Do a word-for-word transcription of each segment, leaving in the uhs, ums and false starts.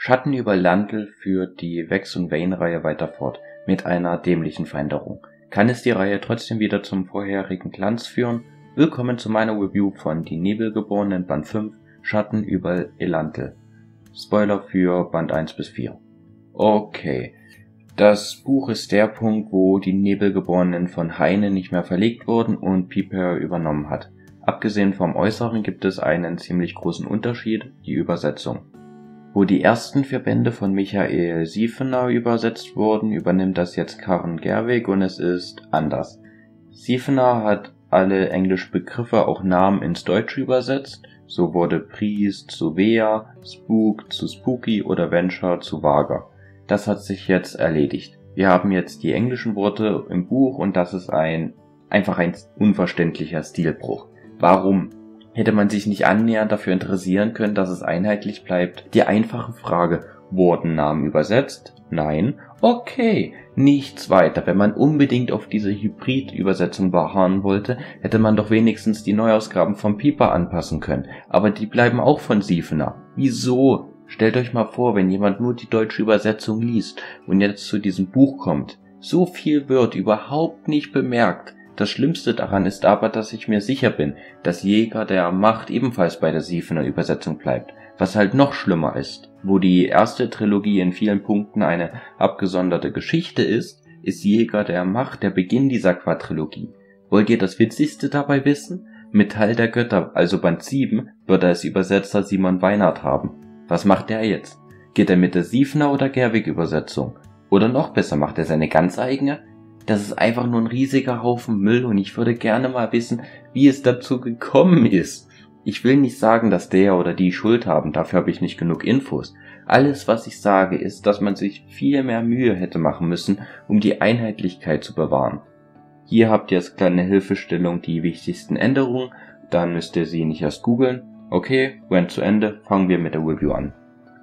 Schatten über Lantl führt die Vex und Vayne-Reihe weiter fort, mit einer dämlichen Veränderung. Kann es die Reihe trotzdem wieder zum vorherigen Glanz führen? Willkommen zu meiner Review von Die Nebelgeborenen Band fünf, Schatten über Elantl. Spoiler für Band eins bis vier. Okay, das Buch ist der Punkt, wo die Nebelgeborenen von Heine nicht mehr verlegt wurden und Piper übernommen hat. Abgesehen vom Äußeren gibt es einen ziemlich großen Unterschied, die Übersetzung. Wo die ersten vier Bände von Michael Siefener übersetzt wurden, übernimmt das jetzt Karen Gerwig und es ist anders. Siefener hat alle englischen Begriffe, auch Namen, ins Deutsche übersetzt. So wurde Priest zu Wea, Spook zu Spooky oder Venture zu Vager. Das hat sich jetzt erledigt. Wir haben jetzt die englischen Worte im Buch und das ist ein einfach ein unverständlicher Stilbruch. Warum? Hätte man sich nicht annähernd dafür interessieren können, dass es einheitlich bleibt? Die einfache Frage, wurden Namen übersetzt? Nein? Okay, nichts weiter. Wenn man unbedingt auf diese Hybrid-Übersetzung beharren wollte, hätte man doch wenigstens die Neuausgaben von Piper anpassen können. Aber die bleiben auch von Siefener. Wieso? Stellt euch mal vor, wenn jemand nur die deutsche Übersetzung liest und jetzt zu diesem Buch kommt. So viel wird überhaupt nicht bemerkt. Das Schlimmste daran ist aber, dass ich mir sicher bin, dass Jäger der Macht ebenfalls bei der Siefener Übersetzung bleibt, was halt noch schlimmer ist. Wo die erste Trilogie in vielen Punkten eine abgesonderte Geschichte ist, ist Jäger der Macht der Beginn dieser Quadrilogie. Wollt ihr das Witzigste dabei wissen? Metall der Götter, also Band sieben, wird er als Übersetzer Simon Weinert haben. Was macht er jetzt? Geht er mit der Siefener oder Gerwig Übersetzung? Oder noch besser, macht er seine ganz eigene? Das ist einfach nur ein riesiger Haufen Müll und ich würde gerne mal wissen, wie es dazu gekommen ist. Ich will nicht sagen, dass der oder die Schuld haben, dafür habe ich nicht genug Infos. Alles, was ich sage, ist, dass man sich viel mehr Mühe hätte machen müssen, um die Einheitlichkeit zu bewahren. Hier habt ihr als kleine Hilfestellung die wichtigsten Änderungen, dann müsst ihr sie nicht erst googeln. Okay, Rant zu Ende, fangen wir mit der Review an.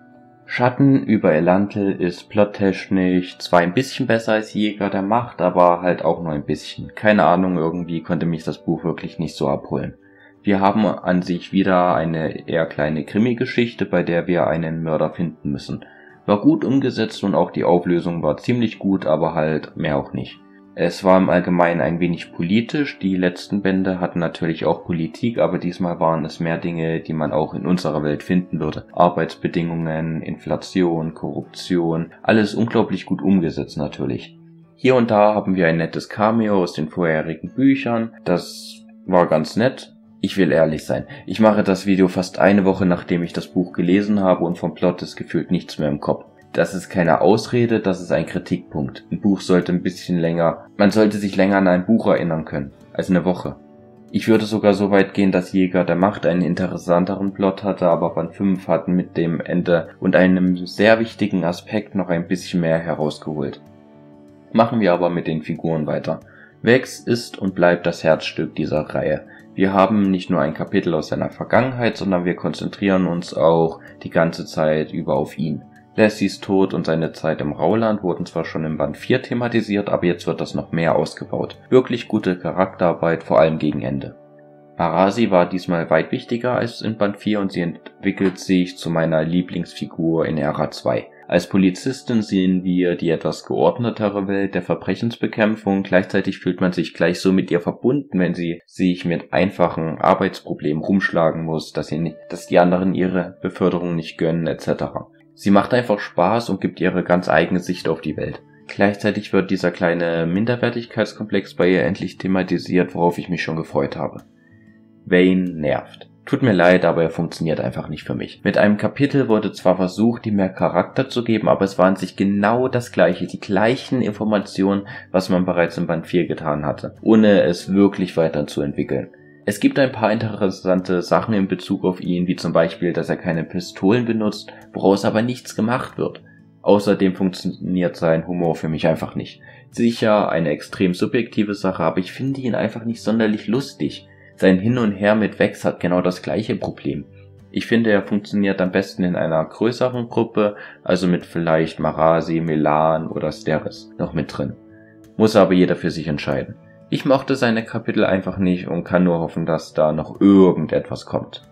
Schatten über Elantl ist plottechnisch zwar ein bisschen besser als Jäger der Macht, aber halt auch nur ein bisschen. Keine Ahnung, irgendwie konnte mich das Buch wirklich nicht so abholen. Wir haben an sich wieder eine eher kleine Krimi-Geschichte, bei der wir einen Mörder finden müssen. War gut umgesetzt und auch die Auflösung war ziemlich gut, aber halt mehr auch nicht. Es war im Allgemeinen ein wenig politisch, die letzten Bände hatten natürlich auch Politik, aber diesmal waren es mehr Dinge, die man auch in unserer Welt finden würde. Arbeitsbedingungen, Inflation, Korruption, alles unglaublich gut umgesetzt natürlich. Hier und da haben wir ein nettes Cameo aus den vorherigen Büchern, das war ganz nett. Ich will ehrlich sein, ich mache das Video fast eine Woche nachdem ich das Buch gelesen habe und vom Plot ist gefühlt nichts mehr im Kopf. Das ist keine Ausrede, das ist ein Kritikpunkt. Ein Buch sollte ein bisschen länger, man sollte sich länger an ein Buch erinnern können, als eine Woche. Ich würde sogar so weit gehen, dass Jäger der Macht einen interessanteren Plot hatte, aber Band fünf hat mit dem Ende und einem sehr wichtigen Aspekt noch ein bisschen mehr herausgeholt. Machen wir aber mit den Figuren weiter. Vex ist und bleibt das Herzstück dieser Reihe. Wir haben nicht nur ein Kapitel aus seiner Vergangenheit, sondern wir konzentrieren uns auch die ganze Zeit über auf ihn. Lessys Tod und seine Zeit im Rauland wurden zwar schon im Band vier thematisiert, aber jetzt wird das noch mehr ausgebaut. Wirklich gute Charakterarbeit, vor allem gegen Ende. Marasi war diesmal weit wichtiger als in Band vier und sie entwickelt sich zu meiner Lieblingsfigur in Ära zwei. Als Polizistin sehen wir die etwas geordnetere Welt der Verbrechensbekämpfung, gleichzeitig fühlt man sich gleich so mit ihr verbunden, wenn sie sich mit einfachen Arbeitsproblemen rumschlagen muss, dass, sie nicht, dass die anderen ihre Beförderung nicht gönnen et cetera. Sie macht einfach Spaß und gibt ihre ganz eigene Sicht auf die Welt. Gleichzeitig wird dieser kleine Minderwertigkeitskomplex bei ihr endlich thematisiert, worauf ich mich schon gefreut habe. Vayne nervt. Tut mir leid, aber er funktioniert einfach nicht für mich. Mit einem Kapitel wurde zwar versucht, ihm mehr Charakter zu geben, aber es war an sich genau das gleiche, die gleichen Informationen, was man bereits in Band vier getan hatte, ohne es wirklich weiterzuentwickeln. Es gibt ein paar interessante Sachen in Bezug auf ihn, wie zum Beispiel, dass er keine Pistolen benutzt, woraus aber nichts gemacht wird. Außerdem funktioniert sein Humor für mich einfach nicht. Sicher eine extrem subjektive Sache, aber ich finde ihn einfach nicht sonderlich lustig. Sein Hin und Her mit Vex hat genau das gleiche Problem. Ich finde, er funktioniert am besten in einer größeren Gruppe, also mit vielleicht Marasi, Melan oder Steris noch mit drin. Muss aber jeder für sich entscheiden. Ich mochte seine Kapitel einfach nicht und kann nur hoffen, dass da noch irgendetwas kommt.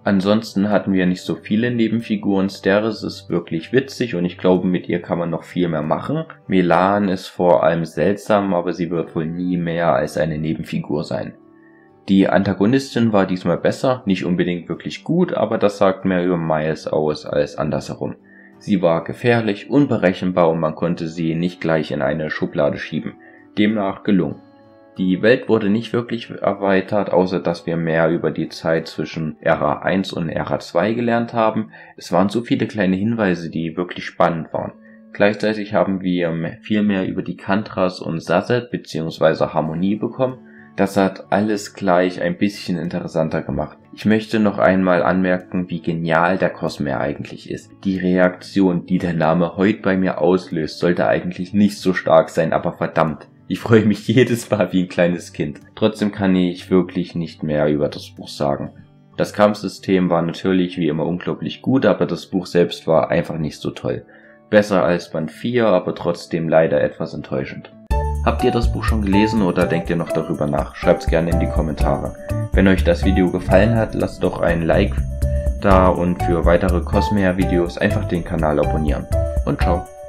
Ansonsten hatten wir nicht so viele Nebenfiguren. Steris ist wirklich witzig und ich glaube, mit ihr kann man noch viel mehr machen. Melan ist vor allem seltsam, aber sie wird wohl nie mehr als eine Nebenfigur sein. Die Antagonistin war diesmal besser, nicht unbedingt wirklich gut, aber das sagt mehr über Miles aus als andersherum. Sie war gefährlich, unberechenbar und man konnte sie nicht gleich in eine Schublade schieben. Demnach gelungen. Die Welt wurde nicht wirklich erweitert, außer dass wir mehr über die Zeit zwischen Ära eins und Ära zwei gelernt haben. Es waren so viele kleine Hinweise, die wirklich spannend waren. Gleichzeitig haben wir viel mehr über die Kantras und Sazed bzw. Harmonie bekommen. Das hat alles gleich ein bisschen interessanter gemacht. Ich möchte noch einmal anmerken, wie genial der Cosmere eigentlich ist. Die Reaktion, die der Name Hoid bei mir auslöst, sollte eigentlich nicht so stark sein, aber verdammt. Ich freue mich jedes Mal wie ein kleines Kind. Trotzdem kann ich wirklich nicht mehr über das Buch sagen. Das Kampfsystem war natürlich wie immer unglaublich gut, aber das Buch selbst war einfach nicht so toll. Besser als Band vier, aber trotzdem leider etwas enttäuschend. Habt ihr das Buch schon gelesen oder denkt ihr noch darüber nach? Schreibt's gerne in die Kommentare. Wenn euch das Video gefallen hat, lasst doch ein Like da und für weitere Cosmere Videos einfach den Kanal abonnieren. Und ciao!